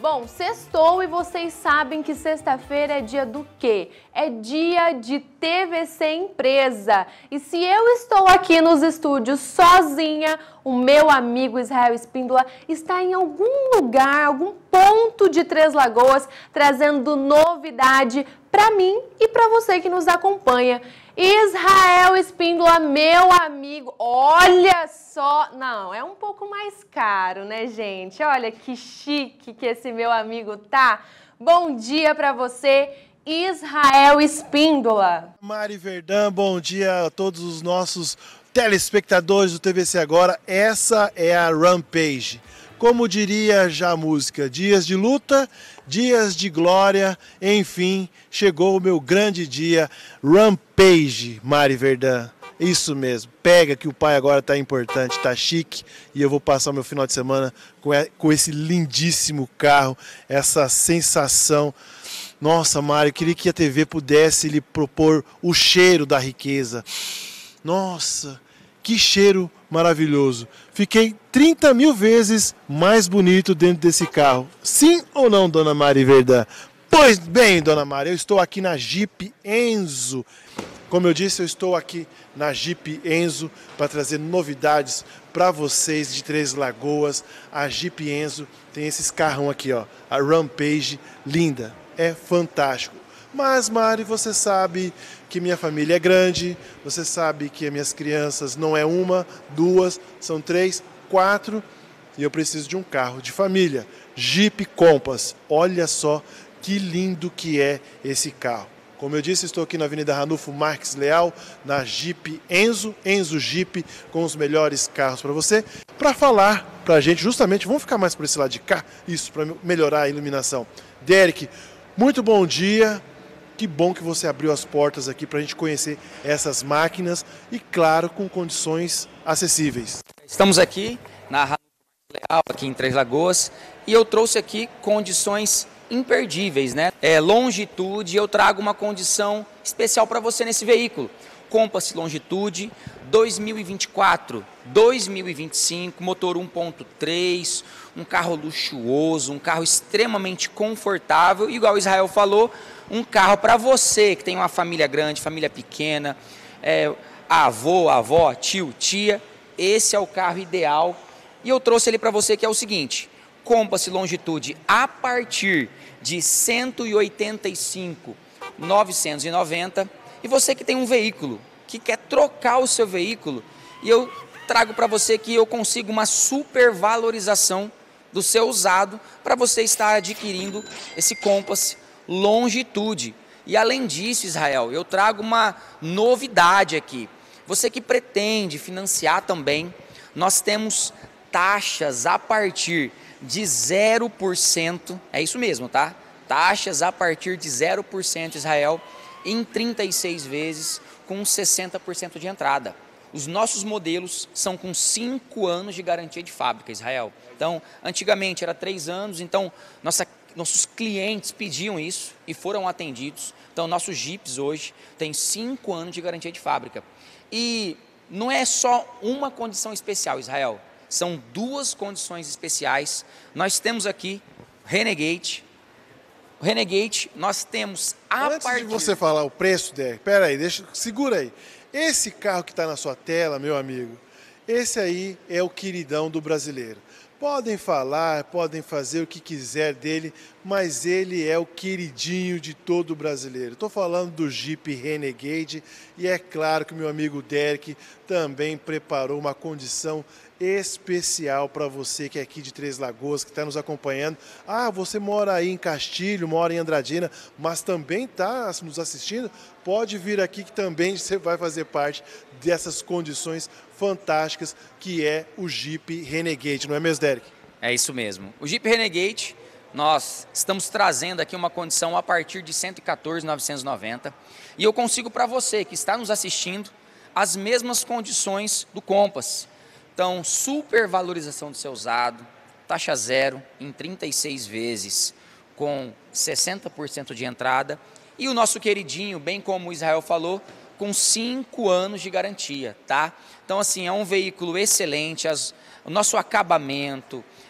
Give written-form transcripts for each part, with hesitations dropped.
Bom, sextou e vocês sabem que sexta-feira é dia do quê? É dia de TVC Empresa. E se eu estou aqui nos estúdios sozinha, o meu amigo Israel Espíndola está em algum lugar, algum ponto de Três Lagoas, trazendo novidade para mim e para você que nos acompanha. Israel Espíndola, meu amigo, olha só, não, é um pouco mais caro, né, gente? Olha que chique que esse meu amigo tá. Bom dia para você, Israel Espíndola. Mari Verdã, bom dia a todos os nossos telespectadores do TVC Agora. Essa é a Rampage. Como diria já a música, dias de luta, dias de glória, enfim, chegou o meu grande dia, Rampage, Mari Verdã. Isso mesmo, pega que o pai agora tá importante, tá chique, e eu vou passar o meu final de semana com esse lindíssimo carro, essa sensação. Nossa, Mari, eu queria que a TV pudesse lhe propor o cheiro da riqueza. Nossa, que cheiro maravilhoso. Fiquei 30 mil vezes mais bonito dentro desse carro. Sim ou não, dona Mari Verdã? Pois bem, dona Mari, eu estou aqui na Jeep Enzo. Como eu disse, eu estou aqui na Jeep Enzo para trazer novidades para vocês de Três Lagoas. A Jeep Enzo tem esses carrão aqui, ó, a Rampage, linda, é fantástico. Mas, Mari, você sabe que minha família é grande, você sabe que as minhas crianças não é uma, duas, são 3, 4, e eu preciso de um carro de família. Jeep Compass, olha só que lindo que é esse carro. Como eu disse, estou aqui na Avenida Ranulfo Marques Leal, na Jeep Enzo, Enzo Jeep, com os melhores carros para você. Para falar para a gente, justamente, vamos ficar mais por esse lado de cá, isso, para melhorar a iluminação. Derek, muito bom dia. Que bom que você abriu as portas aqui para a gente conhecer essas máquinas e, claro, com condições acessíveis. Estamos aqui na Ranulfo Marques Leal, aqui em Três Lagoas, e eu trouxe aqui condições imperdíveis, né? Longitude, eu trago uma condição especial para você nesse veículo. Compass Longitude 2024, 2025, motor 1.3, um carro luxuoso, um carro extremamente confortável, igual o Israel falou, um carro para você que tem uma família grande, família pequena, avô, avó, tio, tia, esse é o carro ideal. E eu trouxe ele para você que é o seguinte: Compass Longitude a partir de 185.990, e você que tem um veículo, que quer trocar o seu veículo, e eu trago para você que eu consigo uma supervalorização do seu usado para você estar adquirindo esse Compass Longitude. E além disso, Israel, eu trago uma novidade aqui. Você que pretende financiar também, nós temos taxas a partir de 0%, é isso mesmo, tá? Taxas a partir de 0%, Israel, em 36 vezes, com 60% de entrada. Os nossos modelos são com 5 anos de garantia de fábrica, Israel. Então, antigamente era 3 anos, então nossos clientes pediam isso e foram atendidos. Então, nossos Jeeps hoje têm 5 anos de garantia de fábrica. E não é só uma condição especial, Israel. São 2 condições especiais. Nós temos aqui Renegade. O Renegade, nós temos a Antes partir... de você falar o preço, Derek, pera aí, segura aí. Esse carro que está na sua tela, meu amigo, esse aí é o queridão do brasileiro. Podem falar, podem fazer o que quiser dele, mas ele é o queridinho de todo brasileiro. Estou falando do Jeep Renegade e é claro que o meu amigo Derek também preparou uma condição especial para você que é aqui de Três Lagoas, que está nos acompanhando. Ah, você mora aí em Castilho, mora em Andradina, mas também está nos assistindo? Pode vir aqui que também você vai fazer parte dessas condições fantásticas que é o Jeep Renegade, não é mesmo, Derek? É isso mesmo. O Jeep Renegade, nós estamos trazendo aqui uma condição a partir de 114.990 e eu consigo para você que está nos assistindo as mesmas condições do Compass. Então, supervalorização do seu usado, taxa zero em 36 vezes com 60% de entrada e o nosso queridinho, bem como o Israel falou, com 5 anos de garantia, tá? Então, assim, é um veículo excelente, o nosso acabamento,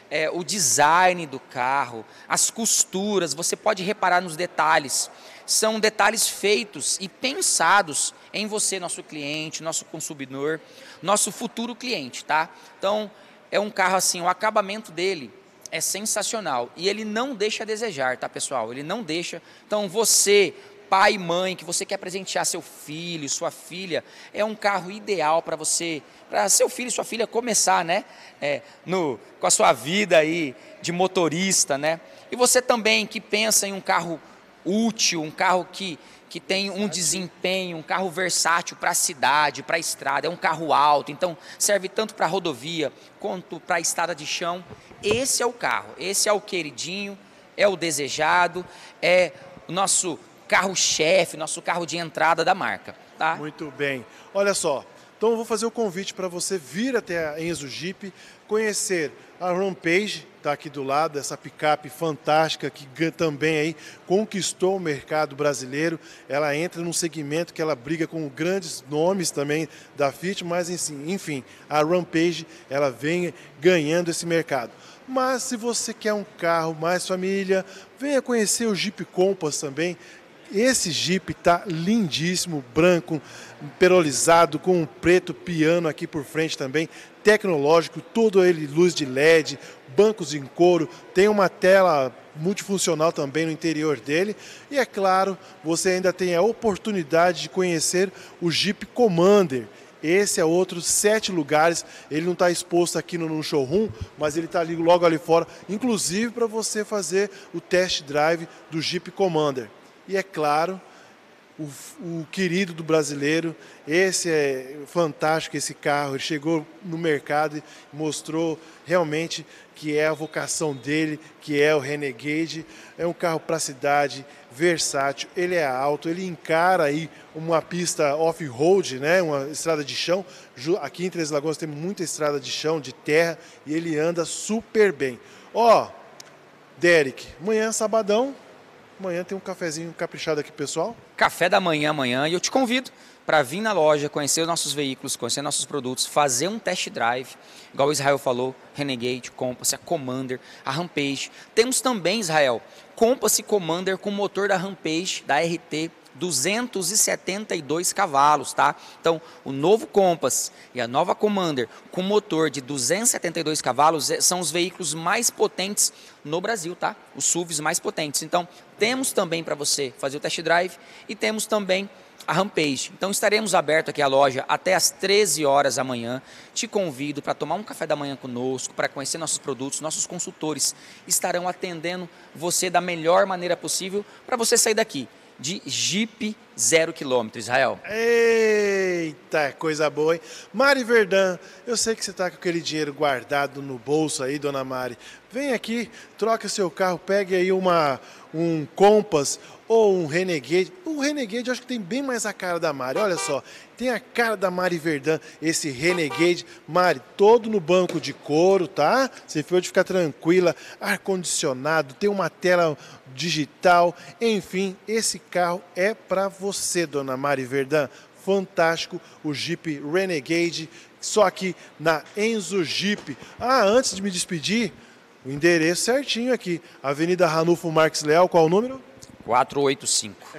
o design do carro, as costuras, você pode reparar nos detalhes. São detalhes feitos e pensados em você, nosso cliente, nosso consumidor, nosso futuro cliente, tá? Então, é um carro assim, o acabamento dele é sensacional e ele não deixa a desejar, tá, pessoal? Ele não deixa. Então, você, pai e mãe, que você quer presentear seu filho, sua filha, é um carro ideal para você, para seu filho e sua filha começar, né, com a sua vida aí de motorista, né? E você também que pensa em um carro útil, um carro que tem um desempenho, um carro versátil para a cidade, para a estrada, é um carro alto, então serve tanto para rodovia quanto para a estrada de chão. Esse é o carro, esse é o queridinho, é o desejado, é o nosso carro-chefe, nosso carro de entrada da marca, tá? Muito bem. Olha só, então eu vou fazer o convite para você vir até a Enzo Jeep, conhecer a Rampage, está aqui do lado, essa picape fantástica que também aí conquistou o mercado brasileiro. Ela entra num segmento que ela briga com grandes nomes também da Fiat, mas enfim, a Rampage ela vem ganhando esse mercado. Mas se você quer um carro mais família, venha conhecer o Jeep Compass também. Esse Jeep está lindíssimo, branco, perolizado, com um preto piano aqui por frente também, tecnológico, todo ele luz de LED, bancos em couro, tem uma tela multifuncional também no interior dele. E é claro, você ainda tem a oportunidade de conhecer o Jeep Commander. Esse é outro, 7 lugares, ele não está exposto aqui no showroom, mas ele está ali, logo ali fora, inclusive para você fazer o test drive do Jeep Commander. E é claro, o querido do brasileiro, esse é fantástico, esse carro, ele chegou no mercado e mostrou realmente que é a vocação dele, que é o Renegade. É um carro para a cidade, versátil, ele é alto, ele encara aí uma pista off-road, né, uma estrada de chão. Aqui em Três Lagoas tem muita estrada de chão, de terra, e ele anda super bem. Ó, Derek, amanhã, sabadão, amanhã tem um cafezinho caprichado aqui, pessoal. Café da manhã amanhã, e eu te convido para vir na loja, conhecer os nossos veículos, conhecer nossos produtos, fazer um test drive, igual o Israel falou, Renegade, Compass, a Commander, a Rampage. Temos também, Israel, Compass e Commander com motor da Rampage, da RT, 272 cavalos, tá? Então, o novo Compass e a nova Commander com motor de 272 cavalos são os veículos mais potentes no Brasil, tá? Os SUVs mais potentes. Então, temos também para você fazer o test drive e temos também a Rampage. Então, estaremos abertos aqui a loja até às 13 horas da manhã. Te convido para tomar um café da manhã conosco, para conhecer nossos produtos. Nossos consultores estarão atendendo você da melhor maneira possível para você sair daqui de Jeep 0 km, Israel. Eita, coisa boa, hein? Mari Verdun, eu sei que você está com aquele dinheiro guardado no bolso aí, dona Mari. Vem aqui, troca seu carro, pegue aí um Compass ou um Renegade. O Renegade eu acho que tem bem mais a cara da Mari, olha só. Tem a cara da Mari Verdun, esse Renegade. Mari, todo no banco de couro, tá? Você pode ficar tranquila, ar-condicionado, tem uma tela digital. Enfim, esse carro é para você, dona Mari Verdun. Fantástico, o Jeep Renegade, só aqui na Enzo Jeep. Ah, antes de me despedir, o endereço certinho aqui, Avenida Ranulfo Marques Leal, qual o número? 485.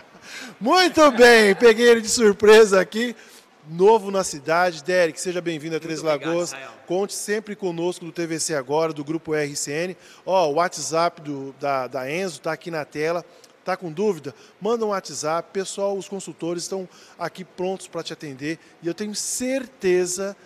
Muito bem, peguei ele de surpresa aqui, novo na cidade. Derek, seja bem-vindo a Três Lagoas. Conte sempre conosco do TVC Agora, do Grupo RCN. Ó, o WhatsApp da Enzo está aqui na tela. Tá com dúvida? Manda um WhatsApp. Pessoal, os consultores estão aqui prontos para te atender. E eu tenho certeza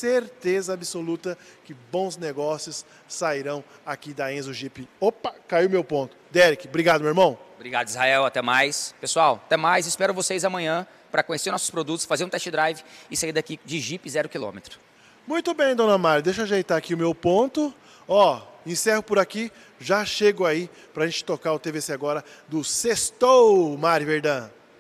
absoluta que bons negócios sairão aqui da Enzo Jeep. Opa, caiu meu ponto. Derek, obrigado, meu irmão. Obrigado, Israel. Até mais. Pessoal, até mais. Espero vocês amanhã para conhecer nossos produtos, fazer um test drive e sair daqui de Jeep 0 km. Muito bem, dona Mari. Deixa eu ajeitar aqui o meu ponto. Ó, encerro por aqui. Já chego aí para a gente tocar o TVC Agora do Sextou, Mari Verdun.